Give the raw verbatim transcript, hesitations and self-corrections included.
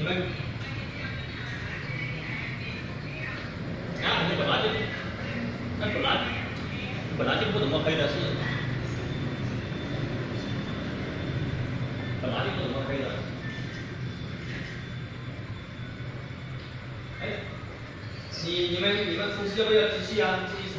们，啊，你本来就，那本来本来就不怎么黑的是，本来就不怎么黑的。哎，你你们你们厨师要不要机器啊？机器